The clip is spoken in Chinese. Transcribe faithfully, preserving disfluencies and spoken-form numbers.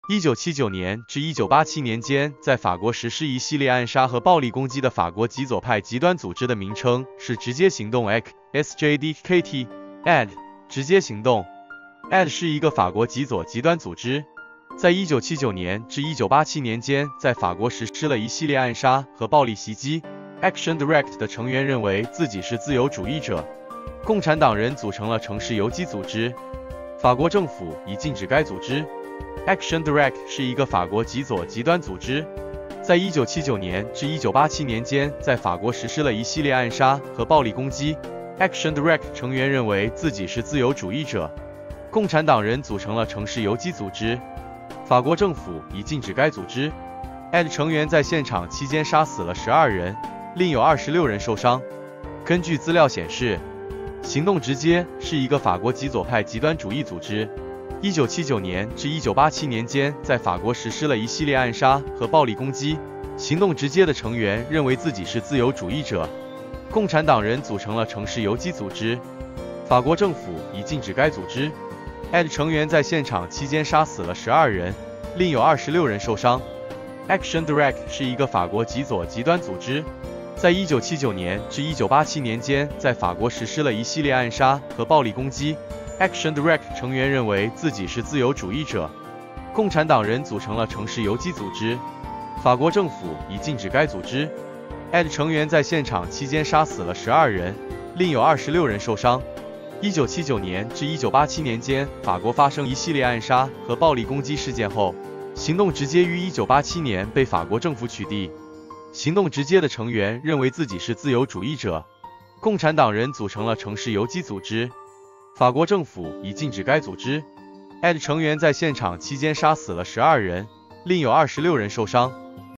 一九七九年至一九八七年间，在法国实施一系列暗杀和暴力攻击的法国极左派极端组织的名称是直接行动 （S J D K T）。A D 直接行动 A D 是一个法国极左极端组织，在一九七九年至一九八七年间，在法国实施了一系列暗杀和暴力袭击。Action Direct 的成员认为自己是自由主义者。共产党人组成了城市游击组织，法国政府已禁止该组织。Action Direct 是一个法国极左极端组织，在一九七九年至一九八七年间，在法国实施了一系列暗杀和暴力攻击。Action Direct 成员认为自己是自由主义者。共产党人组成了城市游击组织，法国政府已禁止该组织。A D 成员在现场期间杀死了十二人，另有二十六人受伤。根据资料显示，行动直接是一个法国极左派极端主义组织。一九七九年至一九八七年间，在法国实施了一系列暗杀和暴力攻击。行动直接的成员认为自己是自由主义者。共产党人组成了城市游击组织，法国政府已禁止该组织。A D 成员在现场期间杀死了十二人，另有二十六人受伤。Action Direct 是一个法国极左极端组织，在一九七九年至一九八七年间，在法国实施了一系列暗杀和暴力攻击。Action Direct 成员认为自己是自由主义者。共产党人组成了城市游击组织，法国政府已禁止该组织。A D 成员在现场期间杀死了十二人，另有二十六人受伤。一九七九年至一九八七年间，法国发生一系列暗杀和暴力攻击事件后，行动直接于一九八七年被法国政府取缔。行动直接的成员认为自己是自由主义者。共产党人组成了城市游击组织，法国政府已禁止该组织。A D 成员在现场期间杀死了十二人，另有二十六人受伤。